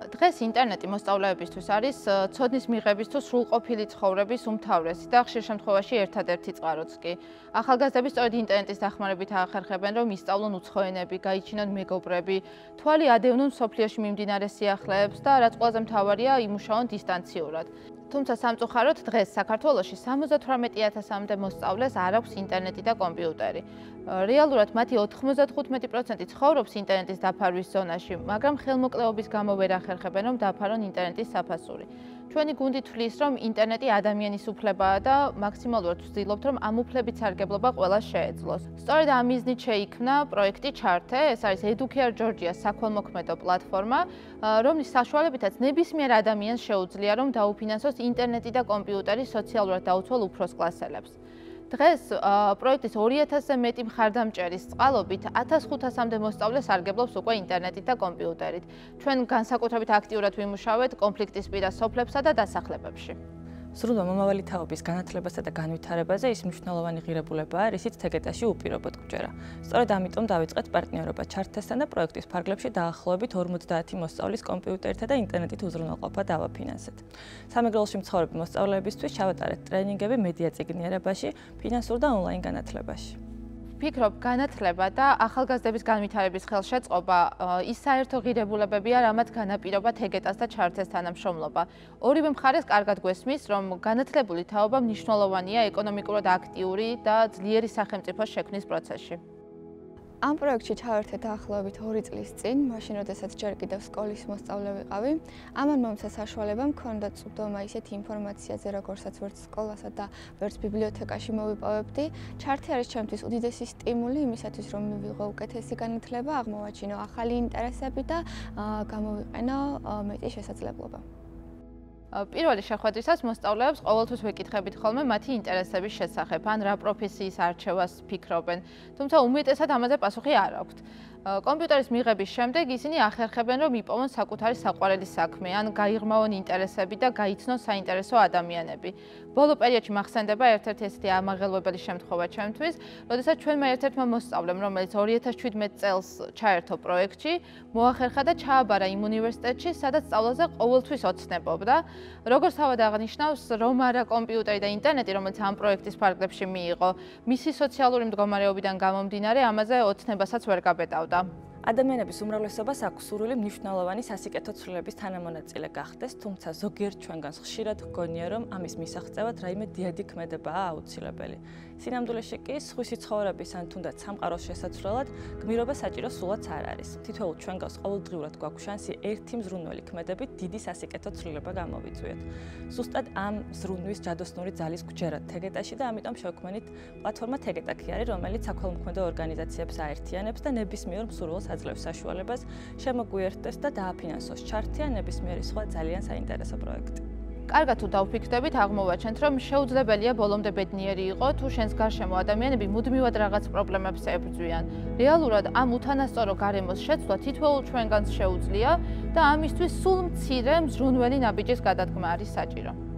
დღეს ინტერნეტი მოსწავლეებისთვის არის ცოდნის მიღების თუ სრულყოფილი ცხოვრების უმთავრესი და ხშირ შემთხვევაში ერთადერთი წყაროც კი. ახალგაზრდები სწორედ ინტერნეტის დახმარებით აახერხებენ, რომ ისწავლონ უცხო ენები, გაიჩინონ მეგობრები, თვალი ადევნონ მსოფლიოში მიმდინარე სიახლეებს და რაც ყველაზე მთავარია, იმუშაონ დისტანციურად. თუმცა სამწუხაროდ დღეს საქართველოში 78,000-მდე მოსწავლეს არ აქვს ინტერნეტი და კომპიუტერი. რეალურად მათი 95% ცხოვრობს ინტერნეტის დაფარვის ზონაში, მაგრამ ხელმოკლეობის გამო ვერ ახერხებენ, რომ დაფარონ ინტერნეტის საფასური. ჩვენი გუნდი თვლის, რომ ინტერნეტი ადამიანის უფლებაა და მაქსიმალურად ვცდილობთ, რომ ამ უფლებით სარგებლობა ყველას შეეძლოს. სწორედ ამ მიზნით შეიქმნა პროექტი ჩართე, ეს არის Educare Georgia საქველმოქმედო პლატფორმა, რომლის საშუალებითაც ნებისმიერ ადამიანს შეუძლია, რომ დაუფინანსოს ინტერნეტი და კომპიუტერი სოციალურად დაუცველ უფროს კლასელებს. დღეს პროექტის 2000-ზე მეტი მხარდამჭერის წყალობით 1500-მდე მოსწავლე სარგებლობს უკვე ინტერნეტით და კომპიუტერით. ჩვენ განსაკუთრებით აქტიურად ვიმუშავეთ კონფლიქტისპირა სოფლებსა და დასახლებებში. სრულმა მომავალი თაობის განათლებასა და განვითარებაზე ის მნიშვნელოვანი ღირებულებაა, რისიც თეგეტაში უპირობოდ გვჯერა. სწორედ ამიტომ დავიწყეთ პარტნიორობა ჩართესთან და პროექტის ფარგლებში დაახლოებით 50 მოსწავლის კომპიუტერთა და ინტერნეტით უზრუნველყოფა დავაფინანსეთ. სამეგრელოში მცხოვრები მოსწავლეებისთვის ჩავატარეთ ტრენინგები მედია წიგნიერებაში, ფინანსურ და ონლაინ განათლებაში. ვფიქრობ, განათლება და ახალგაზრდების განვითარების ხელშეწყობა ის საერთო ღირებულებებია, რამაც განაპირობა თეგეტას და ჩართეს თანამშრომლობა. ორივე მხარეს კარგად გვესმის, რომ განათლებული თაობა მნიშვნელოვანია ეკონომიკურად აქტიური და ძლიერი სახელმწიფოს შექმნის პროცესში. ამ პროექტში ჩავერთე დაახლოებით 2 წლის წინ, მაშინ როდესაც ჯერ კიდევ სკოლის მოსწავლე ვიყავი. ამან მომცა საშუალება მქონდა წვდომა ისეთ ინფორმაციაზე, როგორსაც ვერც სკოლასა და ვერც ბიბლიოთეკაში მოვიპოვებდი. ჩართე არის ჩემთვის უდიდესი სტიმული იმისათვის, რომ მივიღო უკეთესი განათლება, აღმოვაჩინო ახალი ინტერესები და გამოვიყენო მეტი შესაძლებლობა. პირველი შეხვედრისას მოსწავლეებს ყოველთვის ვეკითხებით ხოლმე მათი ინტერესების შესახებ, ან რა პროფესიის არჩევას ფიქრობენ, თუმცა უმეტესად ამაზე პასუხი არ აქვთ. კომპიუტერის მიღების შემდეგ ისინი ახერხებენ, რომ იპოვონ საკუთარი საყვარელი საქმე, ან გაიღრმავონ ინტერესები და გაიცნონ საინტერესო ადამიანები. ბოლო პერიოდში მახსენდება ერთ-ერთი ესეთი ამაღელვებელი შემთხვევა ჩემთვის, როდესაც ჩვენმა ერთ-ერთმა მოსწავლემ, რომელიც 2017 წელს ჩაერთო პროექტში, მოახერხა და ჩააბარა იმ უნივერსიტეტში, სადაც სწავლაზე ყოველთვის ოცნებობდა. როგორც თავად აღნიშნავს, რომ არა კომპიუტერი და ინტერნეტი, რომელიც ამ პროექტის ფარგლებში მიიღო, მისი სოციალური მდგომარეობიდან გამომდინარე, ამაზე ოცნებასაც ვერ გაბედავდა. ადამიანების უმრავლესობას აქვს სურვილი მნიშვნელოვანი სასიკეთო ცვლილების თანამონაწილე გახდეს, თუმცა ზოგიერთ ჩვენგანს ხშირად ჰგონია, რომ ამის მისაღწევად რაიმე დიადი ქმედებაა აუცილებელი. სინამდვილეში კი სხვისი ცხოვრების ან თუნდაც სამყაროს შესაცვლელად გმირობა საჭირო სულაც არ არის. თითოეულ ჩვენგანს ყოველდღიურად გვაქვს შანსი ერთი მზრუნველი ქმედებით დიდი სასიკეთო ცვლილება გამოვიწვიოთ. ზუსტად ამ ზრუნვის ჯადოსნური ძალის გვჯერათ თეგეტაში და ამიტომ შევქმნით პლატფორმა თეგეტა ქიარი, რომელიც საქველმოქმედო ორგანიზაციებს აერთიანებს და ნებისმიერ მსურველს აძლევს საშუალებას შემოგვიერთდეს და დააფინანსოს ჩართე ან ნებისმიერი სხვა ძალიან საინტერესო პროექტი. კარგად თუ დავფიქრდებით, აღმოვაჩენთ, რომ შეუძლებელია ბოლომდე ბედნიერი იყო, თუ შენს გარშემო ადამიანები მუდმივად რაღაც პრობლემებს ებრძვიან. რეალურად ამ უთანასწორო გარემოს შეცვლა თითოეულ ჩვენგანს შეუძლია და ამისთვის სულ მცირე მზრუნველი ნაბიჯის გადადგმა არის საჭირო.